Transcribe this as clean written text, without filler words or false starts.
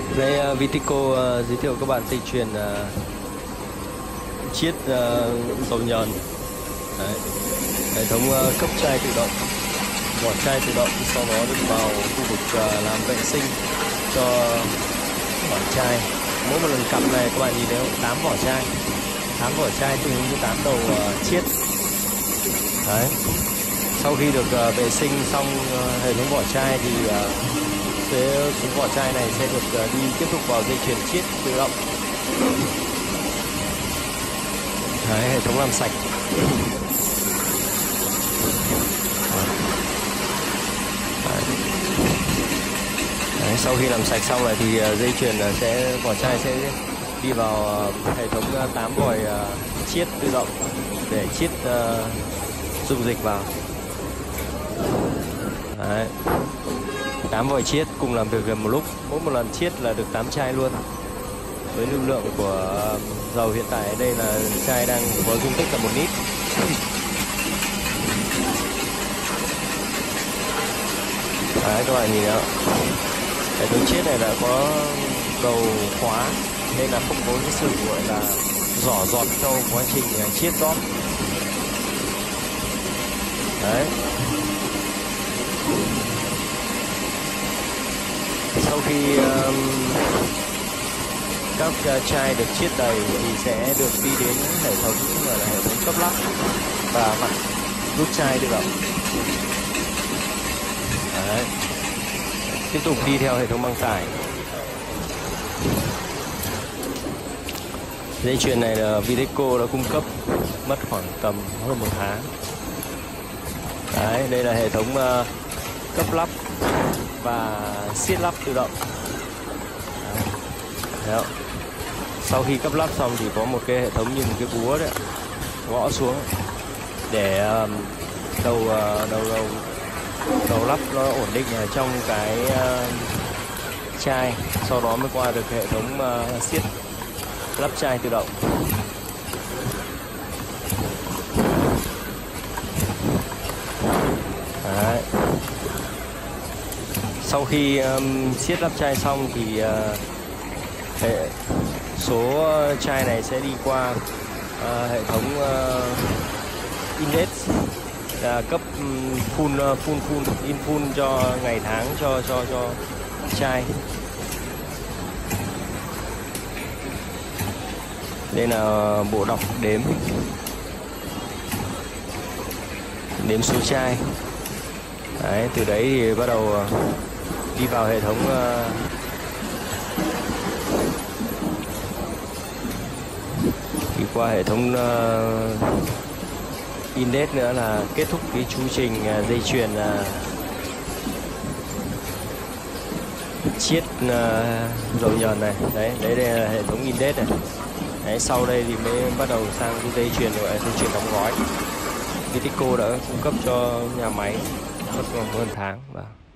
Đây Vitico giới thiệu các bạn dây chuyền chiết dầu nhờn. Đấy. Hệ thống cấp chai tự động, vỏ chai tự động, sau đó được vào khu vực làm vệ sinh cho vỏ chai. Mỗi một lần cắm này các bạn nhìn thấy 8 vỏ chai, 8 vỏ chai tương ứng với 8 đầu chiết. Đấy. Sau khi được vệ sinh xong hệ thống vỏ chai thì số vỏ chai này sẽ được đi tiếp tục vào dây chuyền chiết tự động. Đấy, hệ thống làm sạch. Đấy, sau khi làm sạch xong rồi thì dây chuyền vỏ chai sẽ đi vào hệ thống 8 vòi chiết tự động để chiết dung dịch vào. Đấy. 8 vòi chiết cùng làm việc gần một lúc, mỗi một lần chiết là được 8 chai luôn. Với lưu lượng của dầu hiện tại ở đây là chai đang có dung tích là 1 lít. Đấy, các bạn nhìn đó, hệ thống chiết này đã có đầu khóa nên là không có cái sự gọi là rỏ giọt trong quá trình chiết rót. Đấy. Sau khi các chai được chiết đầy thì sẽ được đi đến hệ thống gọi là hệ thống cấp lắp và mặt rút chai tự động. Đấy. Tiếp tục đi theo hệ thống băng tải. Dây chuyền này là Viteco đã cung cấp mất khoảng tầm hơn 1 tháng. Đấy, đây là hệ thống cấp lắp và siết lắp tự động. Đấy. Sau khi cấp lắp xong thì có một cái hệ thống như một cái búa đấy, gõ xuống để đầu lắp nó ổn định ở trong cái chai, sau đó mới qua được hệ thống siết lắp chai tự động. Đấy. Sau khi siết lắp chai xong thì số chai này sẽ đi qua hệ thống index, cấp full in full cho ngày tháng cho chai. Đây là bộ đọc đếm số chai. Đấy, từ đấy thì bắt đầu đi vào hệ thống đi qua hệ thống index nữa là kết thúc cái chu trình dây chuyền chiết dầu nhờn này. Đấy, đây là hệ thống index này. Đấy, sau đây thì mới bắt đầu sang cái dây chuyền gọi là dây chuyền đóng gói. Vitico đã cung cấp cho nhà máy mất hơn tháng.